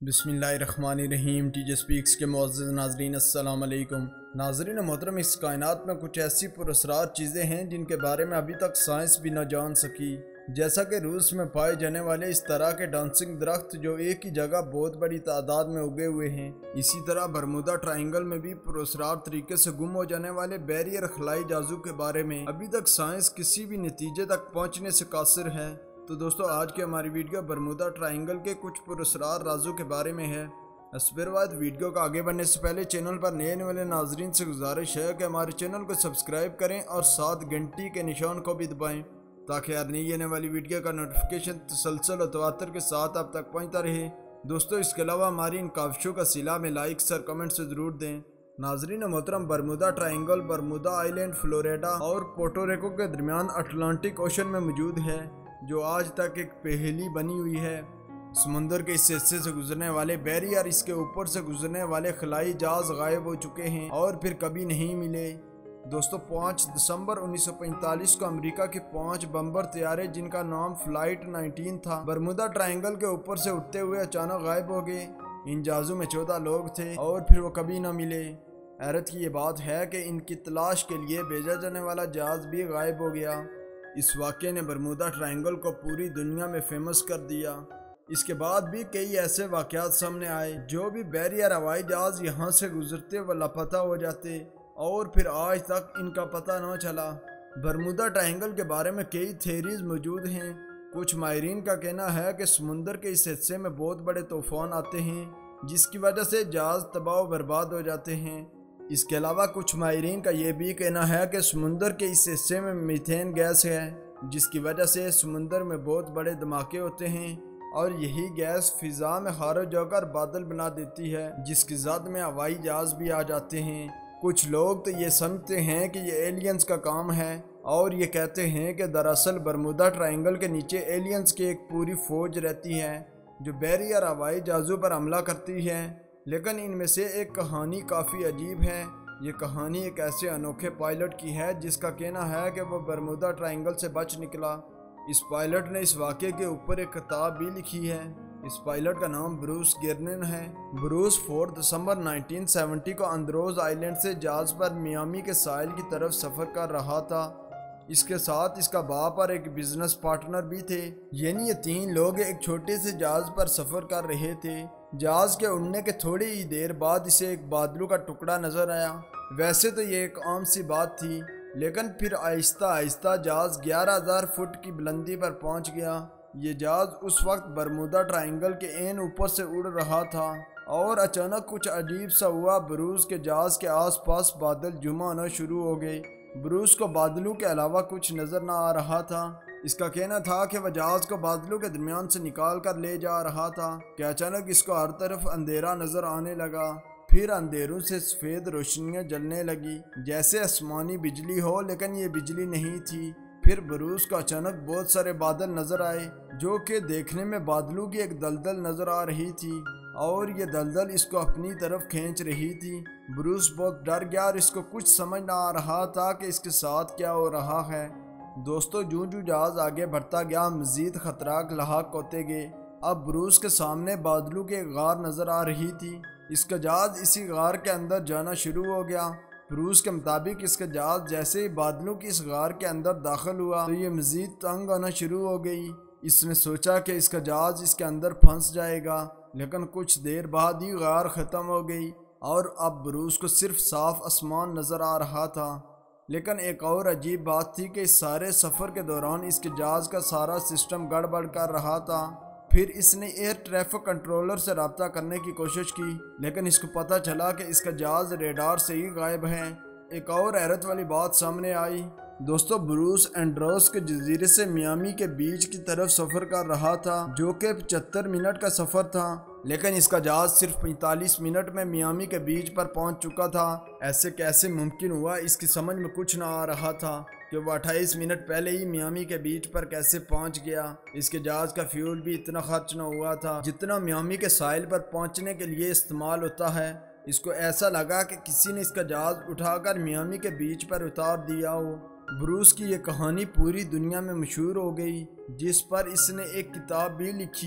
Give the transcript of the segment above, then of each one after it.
बिस्मिल्लाहिर्रहमानिर्रहीम। TJ speaks के मुअज़्ज़ज़ नाज़रीन अस्सलाम अलैकुम। नाज़रीन मोहतरम, इस कायनात में कुछ ऐसी पुरअसरार चीज़ें हैं जिनके बारे में अभी तक साइंस भी न जान सकी। जैसा कि रूस में पाए जाने वाले इस तरह के डांसिंग दरख्त जो एक ही जगह बहुत बड़ी तादाद में उगे हुए हैं, इसी तरह बरमूदा ट्रायंगल में भी पुरअसरार तरीके से गुम हो जाने वाले बैरियर खलाई जाजू के बारे में अभी तक साइंस किसी भी नतीजे तक पहुँचने से कासिर है। तो दोस्तों, आज की हमारी वीडियो बरमूदा ट्रायंगल के कुछ पुरअसरार राजों के बारे में है। इसके बाद वीडियो को आगे बढ़ने से पहले चैनल पर नए आने वाले नाजरीन से गुजारिश है कि हमारे चैनल को सब्सक्राइब करें और साथ घंटी के निशान को भी दबाएं ताकि हर नई आने वाली वीडियो का नोटिफिकेशन तसलसल और तवातर के साथ आप तक पहुँचता रहे। दोस्तों, इसके अलावा हमारी इन काविशों का सिला में लाइक्स और कमेंट से ज़रूर दें। नाजरीन मोहतरम, Bermuda triangle Bermuda island, Florida और पोर्टोरिको के दरमियान अटलांटिक ओशन में मौजूद है, जो आज तक एक पहेली बनी हुई है। समुंदर के इस हिस्से से गुजरने वाले बैरियर, इसके ऊपर से गुजरने वाले खलाई जहाज गायब हो चुके हैं और फिर कभी नहीं मिले। दोस्तों, 5 दिसंबर 1945 को अमेरिका के 5 बम्बर तैयारे जिनका नाम फ्लाइट 19 था, बरमूदा ट्रायंगल के ऊपर से उठते हुए अचानक गायब हो गए। इन जहाज़ों में 14 लोग थे और फिर वो कभी न मिले। हैरत की ये बात है कि इनकी तलाश के लिए भेजा जाने वाला जहाज भी गायब हो गया। इस वाक़े ने बरमूदा ट्रायंगल को पूरी दुनिया में फेमस कर दिया। इसके बाद भी कई ऐसे वाक़यात सामने आए जो भी बैरियर हवाई जहाज़ यहाँ से गुजरते हुए लापता हो जाते और फिर आज तक इनका पता न चला। बरमूदा ट्रायंगल के बारे में कई थेरीज मौजूद हैं। कुछ माहिरीन का कहना है कि समुंदर के इस हिस्से में बहुत बड़े तूफ़ान आते हैं जिसकी वजह से जहाज़ तबाह व बर्बाद हो जाते हैं। इसके अलावा कुछ माहिरीन का यह भी कहना है कि समुंदर के इस हिस्से में मीथेन गैस है जिसकी वजह से समुंदर में बहुत बड़े धमाके होते हैं और यही गैस फिजा में खारिज होकर बादल बना देती है जिसकी जद में हवाई जहाज भी आ जाते हैं। कुछ लोग तो ये समझते हैं कि ये एलियंस का काम है और ये कहते हैं कि दरअसल बरमूदा ट्रायंगल के नीचे एलियंस की एक पूरी फौज रहती है जो बैरियर हवाई जहाज़ों पर हमला करती है। लेकिन इनमें से एक कहानी काफ़ी अजीब है। ये कहानी एक ऐसे अनोखे पायलट की है जिसका कहना है कि वो बरमूदा ट्रायंगल से बच निकला। इस पायलट ने इस वाक़े के ऊपर एक किताब भी लिखी है। इस पायलट का नाम ब्रूस गिरनिन है। ब्रूस 4 दिसंबर 1970 को अंद्रोज आइलैंड से जहाज़ पर मियामी के साहिल की तरफ सफ़र कर रहा था। इसके साथ इसका बाप और एक बिजनेस पार्टनर भी थे, यानी ये 3 लोग एक छोटे से जहाज़ पर सफ़र कर रहे थे। जहाज़ के उड़ने के थोड़ी ही देर बाद इसे एक बादलों का टुकड़ा नज़र आया। वैसे तो ये एक आम सी बात थी, लेकिन फिर आहिस्ता आहिस्ता जहाज़ 11,000 फुट की बुलंदी पर पहुंच गया। ये जहाज़ उस वक्त बरमूदा ट्रायंगल के एन ऊपर से उड़ रहा था और अचानक कुछ अजीब सा हुआ। ब्रूस के जहाज़ के आसपास बादल जमा होना शुरू हो गए। ब्रूस को बादलों के अलावा कुछ नज़र न आ रहा था। इसका कहना था कि वह जहाज़ को बादलों के दरमियान से निकाल कर ले जा रहा था कि अचानक इसको हर तरफ अंधेरा नज़र आने लगा। फिर अंधेरों से सफ़ेद रोशनियाँ जलने लगी जैसे आसमानी बिजली हो, लेकिन ये बिजली नहीं थी। फिर ब्रूस को अचानक बहुत सारे बादल नज़र आए जो कि देखने में बादलों की एक दलदल नज़र आ रही थी और ये दलदल इसको अपनी तरफ खींच रही थी। ब्रूस बहुत डर गया और इसको कुछ समझ ना आ रहा था कि इसके साथ क्या हो रहा है। दोस्तों, जूं जूं जहाज़ आगे बढ़ता गया, मज़ीद खतराक लाहक होते गए। अब ब्रूस के सामने बादलों की एक गार नज़र आ रही थी। इसका जहाज़ इसी गार के अंदर जाना शुरू हो गया। ब्रूस के मुताबिक इसका जहाज़ जैसे ही बादलों की इस गार के अंदर दाखिल हुआ तो ये मज़ीद तंग होना शुरू हो गई। इसने सोचा कि इसका जहाज़ इसके अंदर फंस जाएगा, लेकिन कुछ देर बाद ही गार ख़त्म हो गई और अब ब्रूस को सिर्फ साफ आसमान नज़र आ रहा था। लेकिन एक और अजीब बात थी कि इस सारे सफ़र के दौरान इसके जहाज़ का सारा सिस्टम गड़बड़ कर रहा था। फिर इसने एयर ट्रैफिक कंट्रोलर से रब्ता करने की कोशिश की, लेकिन इसको पता चला कि इसका जहाज़ रेडार से ही गायब है। एक और हैरत वाली बात सामने आई। दोस्तों, ब्रूस एंड्रोस के जजीरे से मियामी के बीच की तरफ सफ़र कर रहा था जो कि 75 मिनट का सफ़र था, लेकिन इसका जहाज़ सिर्फ 45 मिनट में मियामी के बीच पर पहुंच चुका था। ऐसे कैसे मुमकिन हुआ, इसकी समझ में कुछ ना आ रहा था कि वह 28 मिनट पहले ही मियामी के बीच पर कैसे पहुंच गया। इसके जहाज़ का फ्यूल भी इतना खर्च ना हुआ था जितना मियामी के साहिल पर पहुंचने के लिए इस्तेमाल होता है। इसको ऐसा लगा कि किसी ने इसका जहाज़ उठाकर मियामी के बीच पर उतार दिया हो। ब्रूस की ये कहानी पूरी दुनिया में मशहूर हो गई, जिस पर इसने एक किताब भी लिखी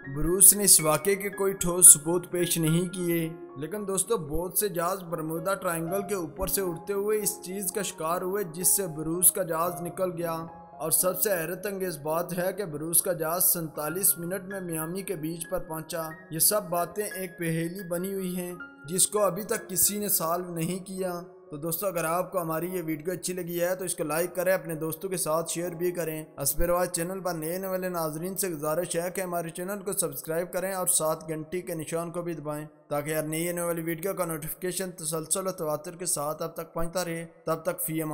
ब्रूस ने इस वाक़े के कोई ठोस सबूत पेश नहीं किए, लेकिन दोस्तों बहुत से जहाज बरमूदा ट्रायंगल के ऊपर से उड़ते हुए इस चीज़ का शिकार हुए जिससे ब्रूस का जहाज निकल गया। और सबसे हैरत अंगेज बात है कि ब्रूस का जहाज 47 मिनट में मियामी के बीच पर पहुंचा। ये सब बातें एक पहेली बनी हुई हैं जिसको अभी तक किसी ने सॉल्व नहीं किया। तो दोस्तों अगर आपको हमारी ये वीडियो अच्छी लगी है तो इसको लाइक करें, अपने दोस्तों के साथ शेयर भी करें। अस्परवाज चैनल पर नए वाले नाजरीन से गुजारिश है कि हमारे चैनल को सब्सक्राइब करें और साथ घंटी के निशान को भी दबाएं ताकि हर नई आने वाली वीडियो का नोटिफिकेशन तसलसल और तवातर के साथ अब तक पहुंचता रहे। तब तक फी अमान।